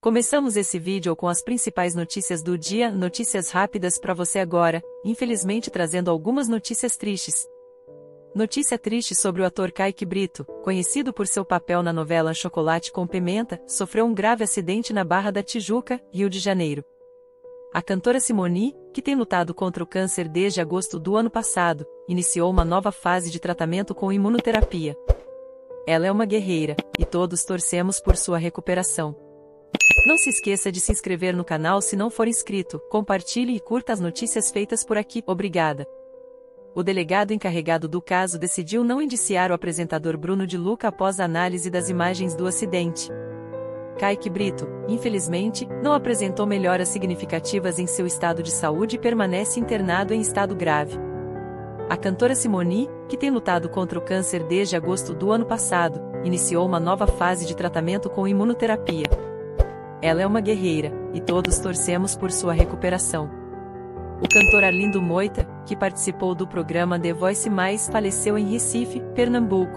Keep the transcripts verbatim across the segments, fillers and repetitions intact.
Começamos esse vídeo com as principais notícias do dia, notícias rápidas para você agora, infelizmente trazendo algumas notícias tristes. Notícia triste sobre o ator Kaique Brito, conhecido por seu papel na novela Chocolate com Pimenta, sofreu um grave acidente na Barra da Tijuca, Rio de Janeiro. A cantora Simone, que tem lutado contra o câncer desde agosto do ano passado, iniciou uma nova fase de tratamento com imunoterapia. Ela é uma guerreira, e todos torcemos por sua recuperação. Não se esqueça de se inscrever no canal se não for inscrito, compartilhe e curta as notícias feitas por aqui. Obrigada. O delegado encarregado do caso decidiu não indiciar o apresentador Bruno de Luca após a análise das imagens do acidente. Kaique Brito, infelizmente, não apresentou melhoras significativas em seu estado de saúde e permanece internado em estado grave. A cantora Simone, que tem lutado contra o câncer desde agosto do ano passado, iniciou uma nova fase de tratamento com imunoterapia. Ela é uma guerreira, e todos torcemos por sua recuperação. O cantor Arlindo Moita, que participou do programa The Voice Mais, faleceu em Recife, Pernambuco.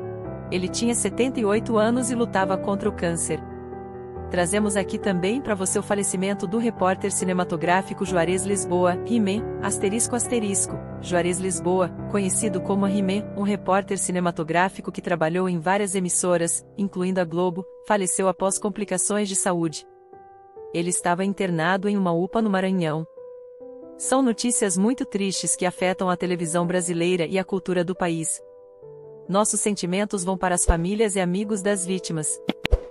Ele tinha setenta e oito anos e lutava contra o câncer. Trazemos aqui também para você o falecimento do repórter cinematográfico Juarez Lisboa, He-Man, asterisco asterisco, Juarez Lisboa, conhecido como He-Man, um repórter cinematográfico que trabalhou em várias emissoras, incluindo a Globo, faleceu após complicações de saúde. Ele estava internado em uma U P A no Maranhão. São notícias muito tristes que afetam a televisão brasileira e a cultura do país. Nossos sentimentos vão para as famílias e amigos das vítimas.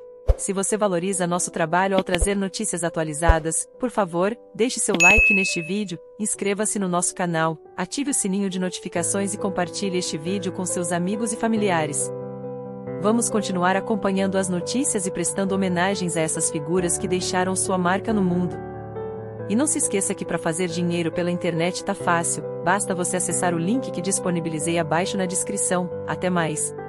Se você valoriza nosso trabalho ao trazer notícias atualizadas, por favor, deixe seu like neste vídeo, inscreva-se no nosso canal, ative o sininho de notificações e compartilhe este vídeo com seus amigos e familiares. Vamos continuar acompanhando as notícias e prestando homenagens a essas figuras que deixaram sua marca no mundo. E não se esqueça que para fazer dinheiro pela internet tá fácil, basta você acessar o link que disponibilizei abaixo na descrição. Até mais!